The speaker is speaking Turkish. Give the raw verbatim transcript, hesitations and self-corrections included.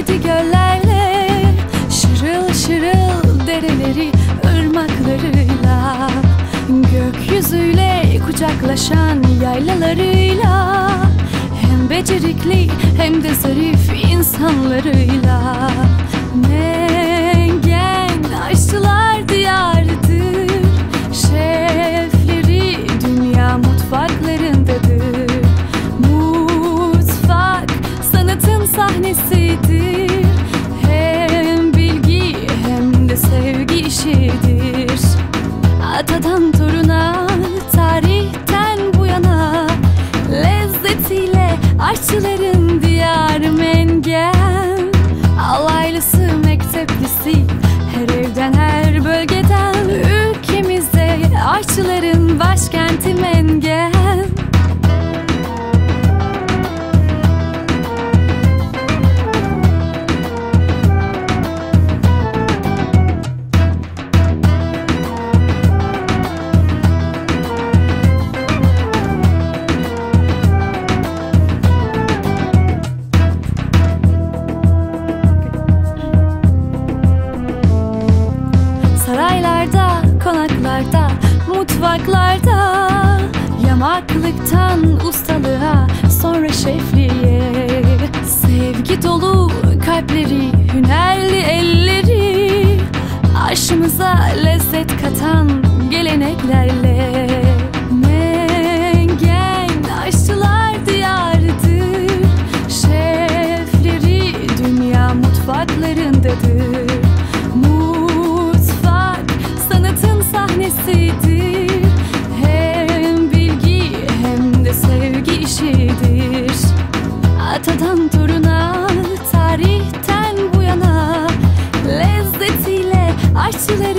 Mavi göllerle, şırıl şırıl dereleri ırmaklarıyla, gökyüzüyle kucaklaşan yaylalarıyla, hem becerikli hem de zarif insanlarıyla. Mengen aşçılar diyarıdır, şefleri dünya mutfaklarındadır. Mutfak sanatın sahnesidir, hem bilgi hem de sevgi işidir. Atadan toruna, tarihten bu yana, lezzetiyle aşçıların diyarı Mengen. Alaylısı, mekteplisi, her evden her bölgeden, ülkemizde aşçıların başkenti Mengen. Saraylarda, konaklarda, mutfaklarda, yamaklıktan ustalığa, sonra şefliğe. Sevgi dolu kalpleri, hünerli elleri, aşımıza lezzet katan geleneklerle. Mengen aşçılar diyarıdır, şefleri dünya mutfaklarındadır. Sahnesidir, hem bilgi hem de sevgi işidir. Atadan toruna, tarihten bu yana, lezzetiyle aşçıları